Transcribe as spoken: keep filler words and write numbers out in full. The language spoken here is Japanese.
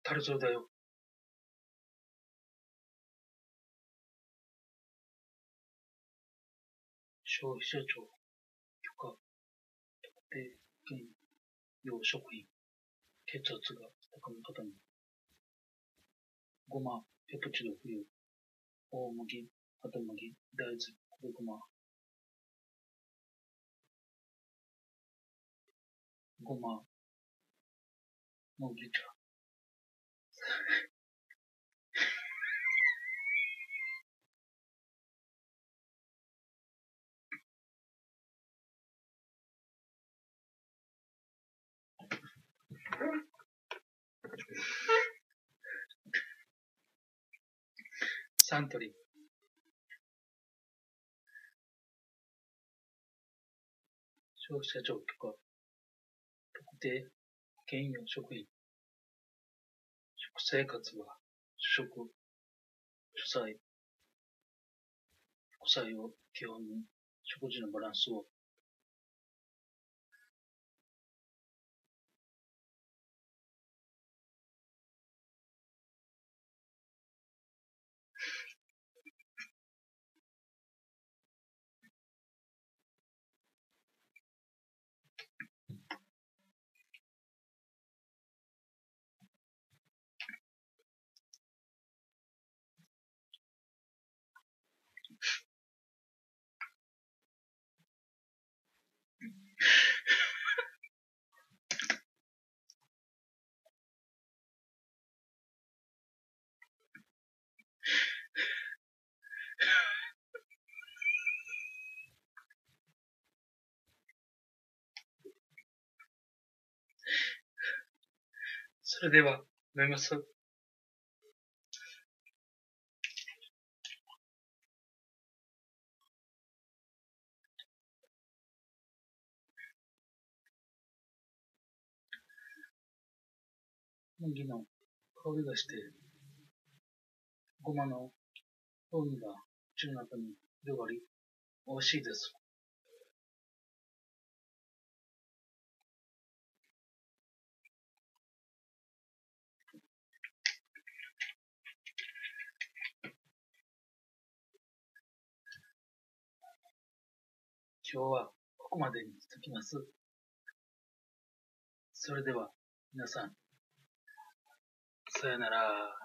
タルゾウだよ。消費者庁許可特定原料食品血圧が高め方にごま、ペプチド冬、大麦、鳩麦、大豆、黒ごま、ごま、麦茶。サントリー消費者庁許可特定原料食品食生活は主食、主菜、副菜を基本に食事のバランスをそれでは飲みます。麦の香りがして、ごまの風味が口の中に広がり、美味しいです。今日はここまでにしておきます。それでは皆さん、さよなら。